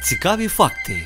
Цікаві факти.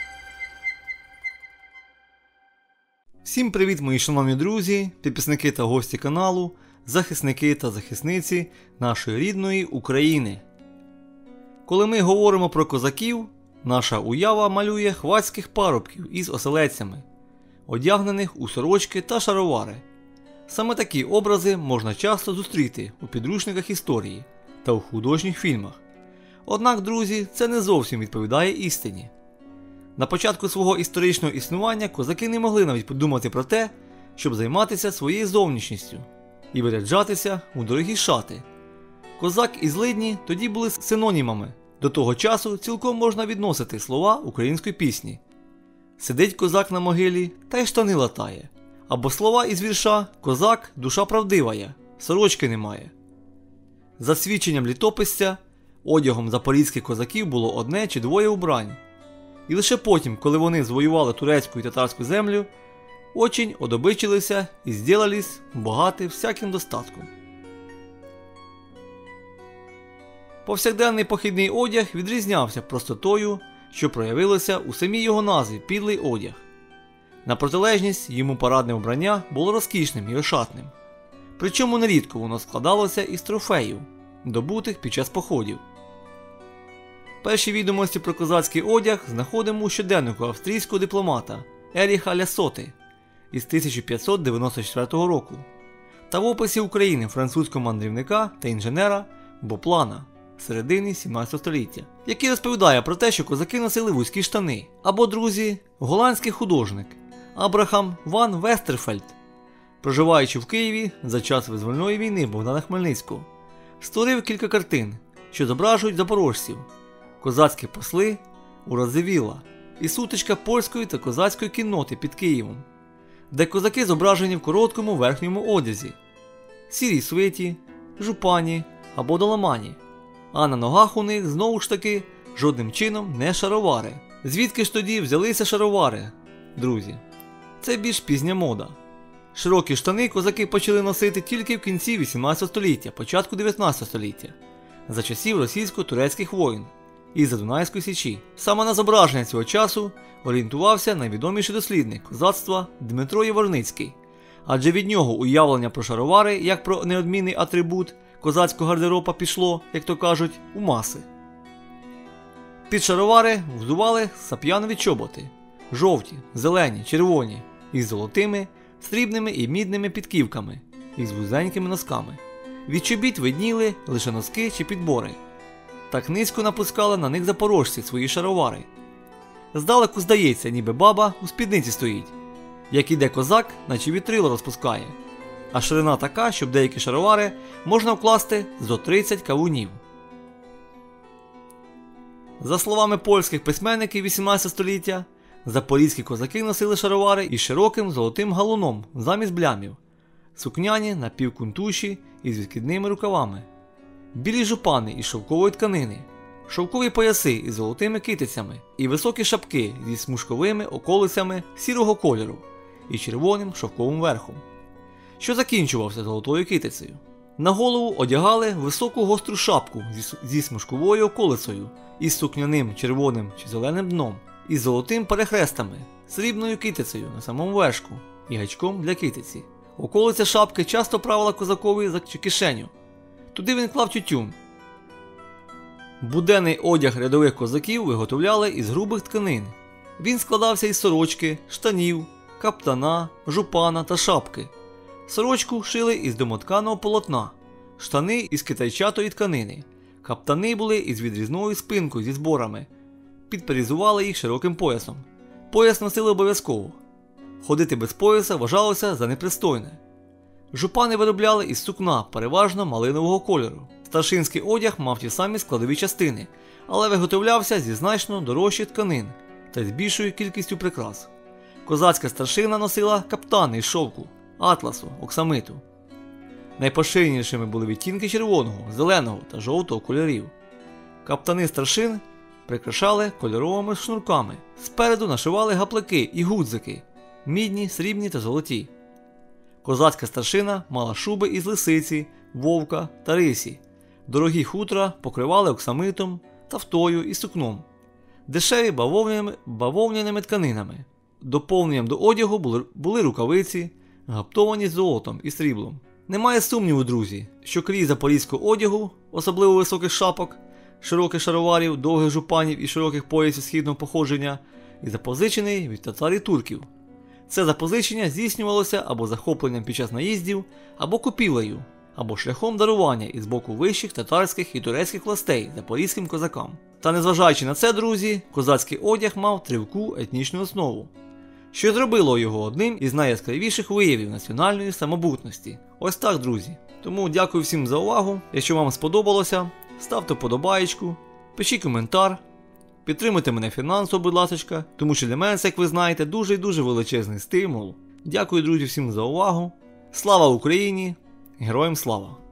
Всім привіт, мої шановні друзі, підписники та гості каналу, захисники та захисниці нашої рідної України. Коли ми говоримо про козаків, наша уява малює хвацьких парубків із оселедцями, одягнених у сорочки та шаровари. Саме такі образи можна часто зустріти у підручниках історії та у художніх фільмах. Однак, друзі, це не зовсім відповідає істині. На початку свого історичного існування козаки не могли навіть подумати про те, щоб займатися своєю зовнішністю і виряджатися у дорогі шати. Козак і злидні тоді були синонімами. До того часу цілком можна відносити слова української пісні. Сидить козак на могилі, та й штани латає. Або слова із вірша «Козак – душа правдивая, сорочки немає». За свідченням літописця, одягом запорізьких козаків було одне чи двоє убрань. І лише потім, коли вони звоювали турецьку і татарську землю, очень одобичилися і зділались багаті всяким достатком. Повсякденний похідний одяг відрізнявся простотою, що проявилося у самій його назві – підлий одяг. На протилежність йому парадне вбрання було розкішним і ошатним. Причому нерідко воно складалося із трофеїв, добутих під час походів. Перші відомості про козацький одяг знаходимо у щоденнику австрійського дипломата Еріха Лясоти із 1594 року та в описі України французького мандрівника та інженера Боплана середини 17 століття, який розповідає про те, що козаки носили вузькі штани. Або, друзі, голландський художник Абрахам ван Вестерфельд, проживаючи в Києві за час визвольної війни Богдана Хмельницького, створив кілька картин, що зображують запорожців, козацькі посли у Радзивіла і сутичка польської та козацької кінноти під Києвом, де козаки зображені в короткому верхньому одязі, сірій свиті, жупані або доламані, а на ногах у них знову ж таки жодним чином не шаровари. Звідки ж тоді взялися шаровари, друзі? Це більш пізня мода. Широкі штани козаки почали носити тільки в кінці 18 століття, початку 19 століття, за часів російсько-турецьких воєн і за Дунайської січі. Саме на зображення цього часу орієнтувався найвідоміший дослідник козацтва Дмитро Яворницький, адже від нього уявлення про шаровари, як про неодмінний атрибут козацького гардероба пішло, як то кажуть, у маси. Під шаровари взували сап'янові чоботи, жовті, зелені, червоні, із золотими, срібними і мідними підківками, із вузенькими носками. Від чобіт видніли лише носки чи підбори. Так низько напускали на них запорожці свої шаровари. Здалеку здається, ніби баба у спідниці стоїть. Як іде козак, наче вітрило розпускає. А ширина така, щоб деякі шаровари можна вкласти зо 30 кавунів. За словами польських письменників 18 століття, запорізькі козаки носили шаровари із широким золотим галуном замість блямів, сукняні напівкунтуші із відкидними рукавами, білі жупани із шовкової тканини, шовкові пояси із золотими китицями і високі шапки зі смужковими околицями сірого кольору і червоним шовковим верхом, що закінчувався золотою китицею. На голову одягали високу гостру шапку зі смужковою околицею із сукняним червоним чи зеленим дном, із золотим перехрестами, срібною китицею на самому вершку і гачком для китиці. Околиця шапки часто правила козакові за кишеню. Туди він клав тютюн. Буденний одяг рядових козаків виготовляли із грубих тканин. Він складався із сорочки, штанів, каптана, жупана та шапки. Сорочку шили із домотканого полотна, штани із китайчатої тканини. Каптани були із відрізною спинкою зі зборами. Підперезували їх широким поясом. Пояс носили обов'язково. Ходити без пояса вважалося за непристойне. Жупани виробляли із сукна, переважно малинового кольору. Старшинський одяг мав ті самі складові частини, але виготовлявся зі значно дорожчих тканин та з більшою кількістю прикрас. Козацька старшина носила каптани із шовку, атласу, оксамиту. Найпоширенішими були відтінки червоного, зеленого та жовтого кольорів. Каптани старшин прикрашали кольоровими шнурками. Спереду нашивали гаплики і гудзики – мідні, срібні та золоті. Козацька старшина мала шуби із лисиці, вовка та рисі. Дорогі хутра покривали оксамитом, тафтою і сукном. дешеві бавовняними тканинами. Доповненням до одягу були рукавиці, гаптовані золотом і сріблом. Немає сумніву, друзі, що крій запорізького одягу, особливо високих шапок, широких шароварів, довгих жупанів і широких поясів східного походження, і запозичений від татар і турків. Це запозичення здійснювалося або захопленням під час наїздів, або купівлею, або шляхом дарування із боку вищих татарських і турецьких властей запорізьким козакам. Та незважаючи на це, друзі, козацький одяг мав тривку етнічну основу, що зробило його одним із найяскравіших виявів національної самобутності. Ось так, друзі. Тому дякую всім за увагу. Якщо вам сподобалося, ставте вподобаєчку, пишіть коментар, підтримуйте мене фінансово, будь ласка, тому що для мене це, як ви знаєте, дуже і дуже величезний стимул. Дякую, друзі, всім за увагу. Слава Україні! Героям слава!